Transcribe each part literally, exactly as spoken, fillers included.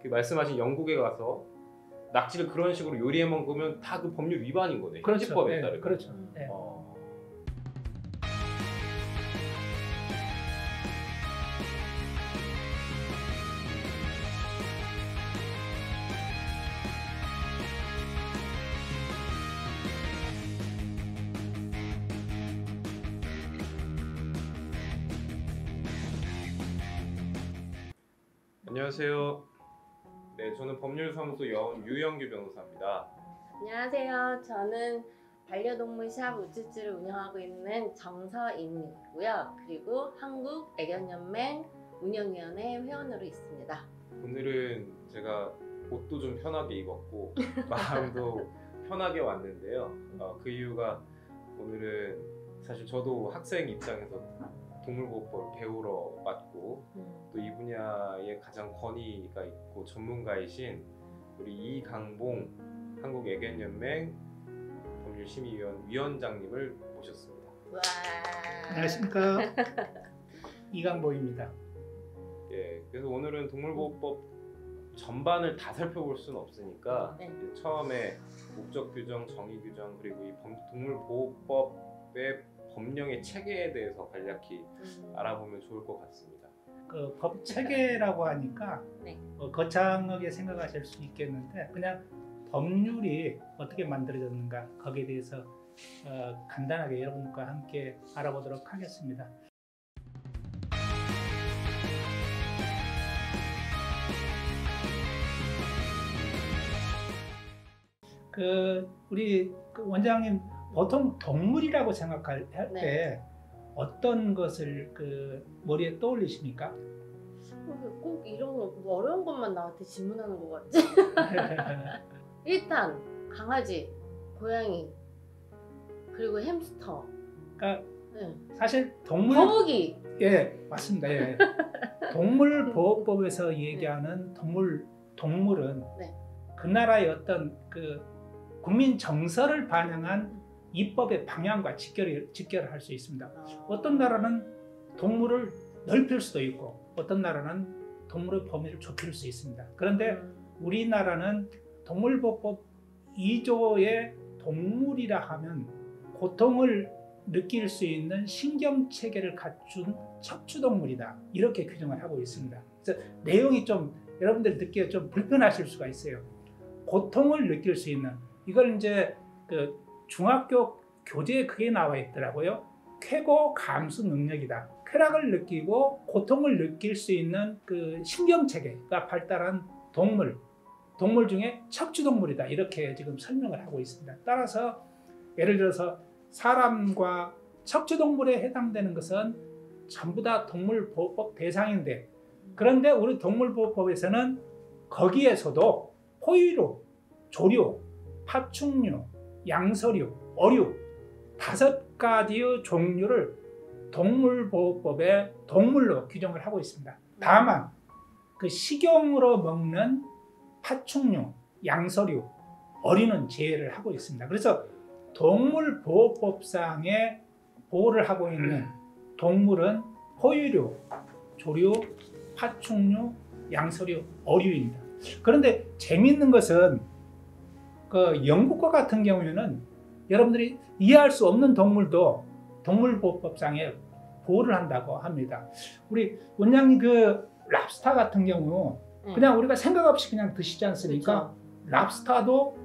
그 말씀하신 영국에 가서 낙지를 그런 식으로 요리해 먹으면 다 그 법률 위반인 거네. 그렇죠. 현지법에 네, 따르면. 그렇죠. 네. 어. 안녕하세요. 네, 저는 법률사무소 여원 유영규 변호사입니다. 안녕하세요. 저는 반려동물 샵 우쭈쭈를 운영하고 있는 정서인이고요. 그리고 한국애견연맹 운영위원회 회원으로 있습니다. 오늘은 제가 옷도 좀 편하게 입었고 마음도 편하게 왔는데요. 어, 그 이유가 오늘은 사실 저도 학생 입장에서 동물보호법을 배우러 왔고 음. 또 이 분야에 가장 권위가 있고 전문가이신 우리 이강봉 한국애견연맹 법률심의위원 위원장님을 모셨습니다. 와. 안녕하십니까. 이강봉입니다. 예, 그래서 오늘은 동물보호법 전반을 다 살펴볼 수는 없으니까 네. 이제 처음에 목적 규정, 정의 규정 그리고 이 범- 동물보호법의 법령의 체계에 대해서 간략히 음. 알아보면 좋을 것 같습니다. 그 법 체계라고 하니까 네. 어, 거창하게 생각하실 수 있겠는데 그냥 법률이 어떻게 만들어졌는가 거기에 대해서 어, 간단하게 여러분과 함께 알아보도록 하겠습니다. 그 우리 그 원장님 보통 동물이라고 생각할 때 네. 어떤 것을 그 머리에 떠올리십니까? 꼭 이런 거 어려운 것만 나한테 질문하는 것 같지? 일단 강아지, 고양이, 그리고 햄스터, 그러니까 네. 사실 동물 거북이. 예 맞습니다. 예. 동물보호법에서 얘기하는 동물 동물은 네. 그 나라의 어떤 그 국민 정서를 반영한 입법의 방향과 직결을 직결을 할 수 있습니다. 어. 어떤 나라는 동물을 넓힐 수도 있고 어떤 나라는 동물의 범위를 좁힐 수 있습니다. 그런데 음. 우리나라는 동물보호법 이 조의 동물이라 하면 고통을 느낄 수 있는 신경체계를 갖춘 척추동물이다 이렇게 규정을 하고 있습니다. 그래서 내용이 좀 여러분들 듣기에 좀 불편하실 수가 있어요. 고통을 느낄 수 있는 이걸 이제 그 중학교 교재에 그게 나와 있더라고요. 쾌고 감수 능력이다. 쾌락을 느끼고 고통을 느낄 수 있는 그 신경체계가 발달한 동물, 동물 중에 척추동물이다. 이렇게 지금 설명을 하고 있습니다. 따라서 예를 들어서 사람과 척추동물에 해당되는 것은 전부 다 동물보호법 대상인데 그런데 우리 동물보호법에서는 거기에서도 포유류, 조류, 파충류, 양서류, 어류 다섯 가지의 종류를 동물보호법에 동물로 규정을 하고 있습니다. 다만 그 식용으로 먹는 파충류, 양서류, 어류는 제외를 하고 있습니다. 그래서 동물보호법상에 보호를 하고 있는 동물은 포유류, 조류, 파충류, 양서류, 어류입니다. 그런데 재미있는 것은 그 영국과 같은 경우에는 여러분들이 이해할 수 없는 동물도 동물보호법상에 보호를 한다고 합니다. 우리 원장님 그 랍스타 같은 경우 네. 그냥 우리가 생각 없이 그냥 드시지 않습니까? 그렇죠. 랍스타도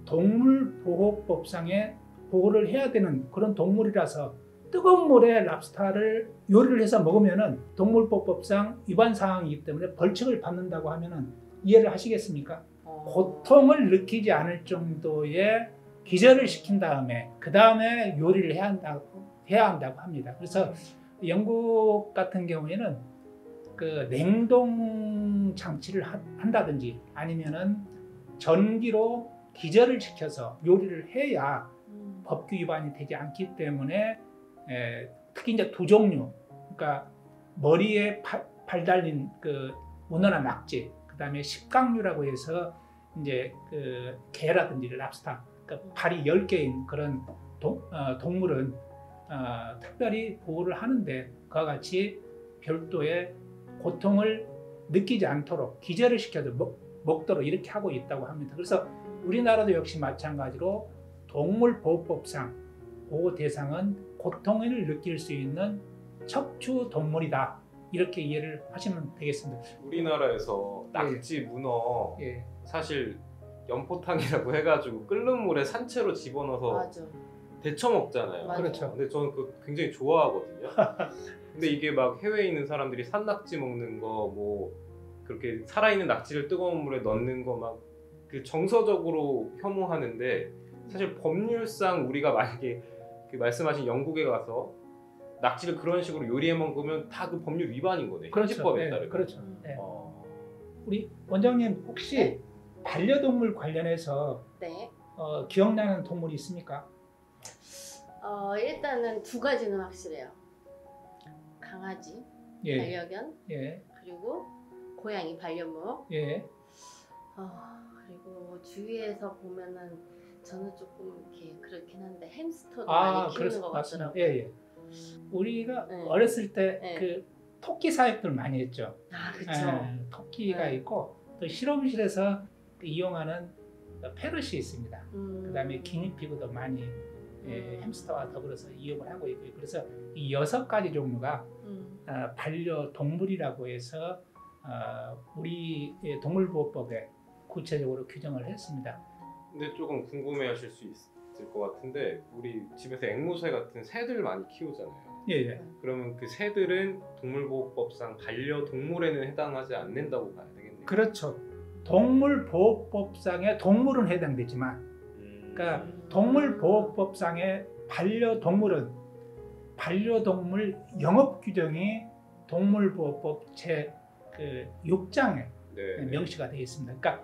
동물보호법상에 보호를 해야 되는 그런 동물이라서 뜨거운 물에 랍스타를 요리를 해서 먹으면은 동물보호법상 위반 사항이기 때문에 벌칙을 받는다고 하면은 이해를 하시겠습니까? 어. 고통을 느끼지 않을 정도의 기절을 시킨 다음에 그 다음에 요리를 해야 한다고 해야 한다고 합니다. 그래서 영국 같은 경우에는 그 냉동 장치를 하, 한다든지 아니면은 전기로 기절을 시켜서 요리를 해야 음. 법규 위반이 되지 않기 때문에 에, 특히 이제 두 종류, 그러니까 머리에 발, 발 달린 그 문어나 낙지, 그 다음에 십각류라고 해서 이제 그 개라든지 랍스타, 그러니까 발이 열 개인 그런 동, 어, 동물은 어, 특별히 보호를 하는데 그와 같이 별도의 고통을 느끼지 않도록 기절을 시켜도 먹, 먹도록 이렇게 하고 있다고 합니다. 그래서 우리나라도 역시 마찬가지로 동물보호법상 보호 대상은 고통을 느낄 수 있는 척추 동물이다. 이렇게 이해를 하시면 되겠습니다. 우리나라에서 낙지, 문어 예. 사실 연포탕이라고 해가지고 끓는 물에 산채로 집어넣어서 맞아. 데쳐 먹잖아요. 맞아. 그렇죠. 근데 저는 그 굉장히 좋아하거든요. 근데 이게 막 해외에 있는 사람들이 산낙지 먹는 거 뭐 그렇게 살아있는 낙지를 뜨거운 물에 넣는 거 막 그 정서적으로 혐오하는데 사실 법률상 우리가 만약에 그 말씀하신 영국에 가서 낙지를 그런 식으로 요리해 먹으면 다 그 법률 위반인 거네. 그렇죠. 현지법에 네, 따르면. 그렇죠. 음. 네. 어. 우리 원장님 혹시 네? 반려동물 관련해서 네. 어, 기억나는 동물이 있습니까? 어, 일단은 두 가지는 확실해요. 강아지, 예, 반려견, 예, 그리고 고양이 반려묘. 예. 어, 그리고 주위에서 보면은 저는 조금 이렇게 그렇긴 한데 햄스터도 아, 많이 키우는 그래서 것 맞습니다. 같더라고요. 예, 예. 우리가 네. 어렸을 때 네. 그 토끼 사육들 많이 했죠. 아, 그렇죠. 예, 토끼가 네. 있고 또 실험실에서 그 이용하는 페럿이 있습니다. 음. 그다음에 기니피그도 많이 예, 음. 햄스터와 더불어서 이용을 하고 있고요. 그래서 이 여섯 가지 종류가 음. 어, 반려동물이라고 해서 어, 우리 동물보호법에 구체적으로 규정을 했습니다. 근데 조금 궁금해하실 수 있을 것 같은데 우리 집에서 앵무새 같은 새들 많이 키우잖아요. 예, 예. 그러면 그 새들은 동물보호법상 반려동물에는 해당하지 않는다고 봐야 되겠네요. 그렇죠. 동물보호법상의 동물은 해당되지만, 음. 그러니까 동물보호법상의 반려동물은 반려동물 영업 규정이 동물보호법 제그 육 장에 네, 네. 명시가 되어 있습니다. 그러니까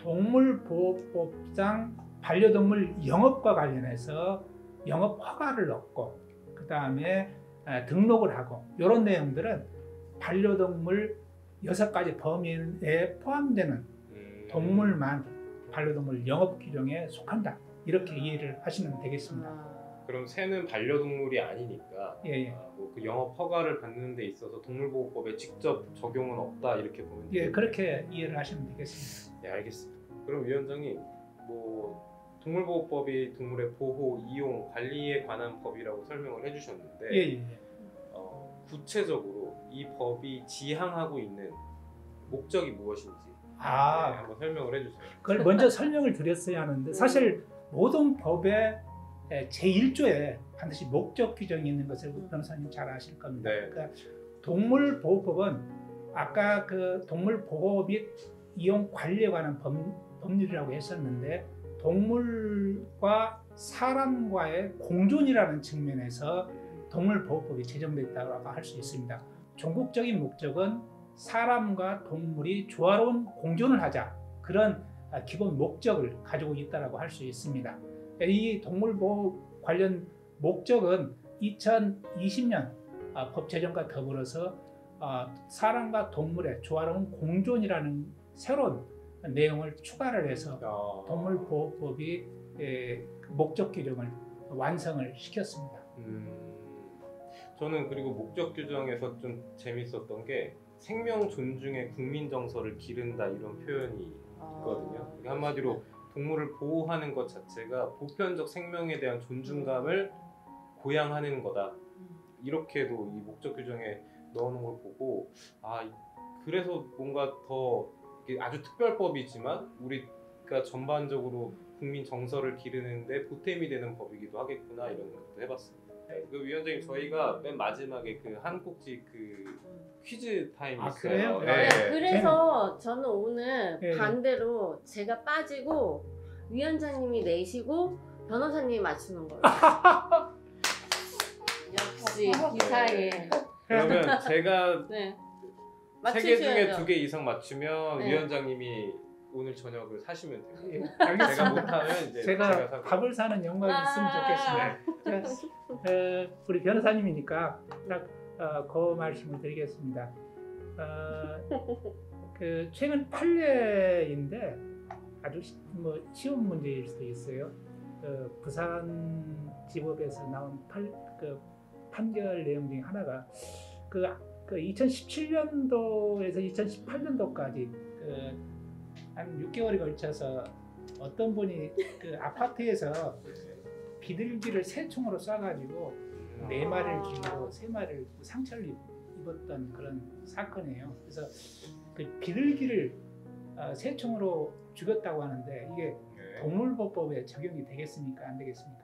동물보호법상 반려동물 영업과 관련해서 영업 허가를 얻고 그 다음에 등록을 하고 이런 내용들은 반려동물 여섯 가지 범위에 포함되는 음. 동물만 반려동물 영업 규정에 속한다. 이렇게 이해를 하시면 되겠습니다. 아. 그럼 새는 반려동물이 아니니까 예, 예. 아, 뭐그 영업 허가를 받는 데 있어서 동물보호법에 직접 적용은 없다 이렇게 보면 예, 되겠네요. 그렇게 이해를 하시면 되겠습니다. 네, 알겠습니다. 그럼 위원장님, 뭐 동물보호법이 동물의 보호, 이용, 관리에 관한 법이라고 설명을 해주셨는데 예, 예, 예. 어, 구체적으로 이 법이 지향하고 있는 목적이 무엇인지 아. 네, 한번 설명을 해주세요. 그걸 먼저 설명을 드렸어야 하는데 사실 모든 법의 제일 조에 반드시 목적 규정이 있는 것을 변호사님 잘 아실 겁니다. 네. 그러니까 동물보호법은 아까 그 동물보호 및 이용 관리에 관한 법, 법률이라고 했었는데 동물과 사람과의 공존이라는 측면에서 동물보호법이 제정됐다고 할 수 있습니다. 종국적인 목적은 사람과 동물이 조화로운 공존을 하자, 그런 기본 목적을 가지고 있다고 할 수 있습니다. 이 동물보호 관련 목적은 이천이십 년 법 제정과 더불어서 사람과 동물의 조화로운 공존이라는 새로운 내용을 추가를 해서 아. 동물보호법이 목적 규정을 완성을 시켰습니다. 음, 저는 그리고 목적 규정에서 좀 재밌었던 게 생명 존중의 국민 정서를 기른다 이런 표현이 있거든요. 아. 그러니까 한마디로 동물을 보호하는 것 자체가 보편적 생명에 대한 존중감을 고양하는 거다. 이렇게도 이 목적 규정에 넣어놓은 걸 보고 아 그래서 뭔가 더 이게 아주 특별법이지만 우리가 전반적으로 국민 정서를 기르는데 보탬이 되는 법이기도 하겠구나 이런 것도 해봤습니다. 네, 그 위원장님 저희가 맨 마지막에 그 한 꼭지 그 퀴즈 타임이 아, 있어요. 그래요? 네. 네, 그래서 저는 오늘 네. 반대로 제가 빠지고 위원장님이 내시고 변호사님이 맞추는 거예요. 역시 기사에. 그러면 제가 네. 세 개 중에 맞추셔야죠. 두 개 이상 맞추면 네. 위원장님이 오늘 저녁을 사시면 돼요. 예, 제가 알겠습니다. 못하면 이제 제가 제가 사고. 밥을 사는 영광이 있으면 아. 좋겠습니다. 자, 어, 우리 변호사님이니까 딱 어, 그 말씀을 드리겠습니다. 어, 그 최근 판례인데 아주 시, 뭐 쉬운 문제일 수도 있어요. 그 부산 지법에서 나온 팔, 그 판결 내용 중에 하나가 그, 그 이천십칠 년도에서 이천십팔 년도까지 그 한 육 개월에 걸쳐서 어떤 분이 그 아파트에서 비둘기를 새총으로 쏴가지고 네 마리를 죽이고 세 마리를 상처를 입었던 그런 사건이에요. 그래서 그 비둘기를 어, 새총으로 죽였다고 하는데 이게 네. 동물보호법에 적용이 되겠습니까? 안 되겠습니까?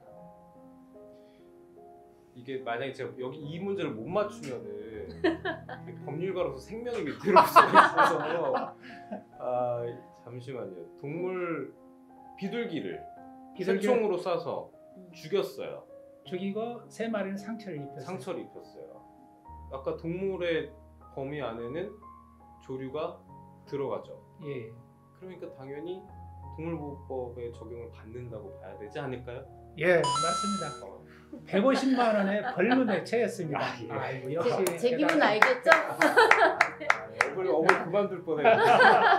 이게 만약에 제가 여기 이 문제를 못 맞추면은 법률가로서 생명이 위태로울 수가 있어서 아 잠시만요. 동물 비둘기를 비둘기를 새총으로 쏴서 음. 죽였어요. 죽이고 세 마리는 상처를 입혔어요. 상처를 입혔어요. 아까 동물의 범위 안에는 조류가 들어가죠. 예. 그러니까 당연히 동물보호법에 적용을 받는다고 봐야 되지 않을까요? 예, 맞습니다. 어, 백오십만 원의 벌금에 처했습니다. 아, 예. 아이고, 제, 역시 제 기분 대단하다. 알겠죠? 아, 어글 어글 그만둘 뻔했네.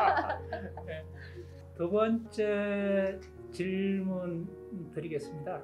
두 번째 질문 드리겠습니다.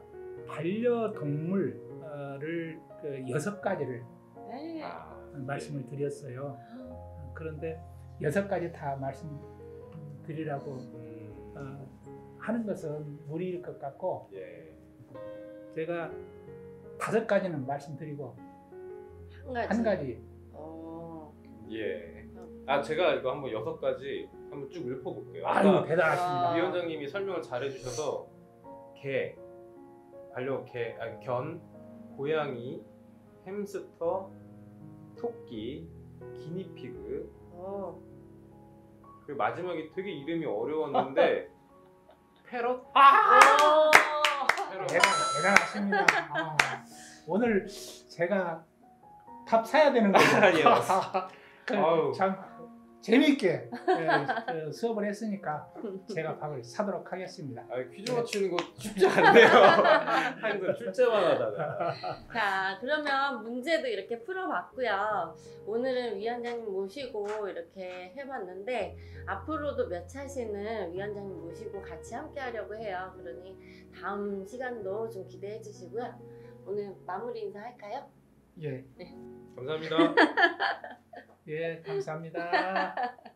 반려동물을 그 여섯 가지를 네. 아, 말씀을 드렸어요. 그런데 여섯 가지 다 말씀드리라고 음, 어, 하는 것은 무리일 것 같고 예. 제가 다섯 가지는 말씀드리고 한 가지. 한 가지 어. 예. 아 제가 이거 한번 여섯 가지 한번 쭉 읊어볼게요. 아유 아까 대단하십니다. 위원장님이 설명을 잘해주셔서 개, 반려 개, 아니 견, 고양이, 햄스터, 토끼, 기니피그. 어. 그리고 마지막에 되게 이름이 어려웠는데 패럿? 아! 어. 패럿. 대단, 대단하십니다. 아, 오늘 제가 밥 사야 되는 거죠. 예, 맞습니다. 그, 아우. 참 재미있게 예, 그 수업을 했으니까 제가 밥을 사도록 하겠습니다. 아, 퀴즈 맞추는 거 쉽지 않네요. 항상 출제만 하다가. 자, 그러면 문제도 이렇게 풀어봤고요. 오늘은 위원장님 모시고 이렇게 해봤는데 앞으로도 몇 차시는 위원장님 모시고 같이 함께 하려고 해요. 그러니 다음 시간도 좀 기대해 주시고요. 오늘 마무리 인사할까요? 예, 감사합니다. 예, 감사합니다.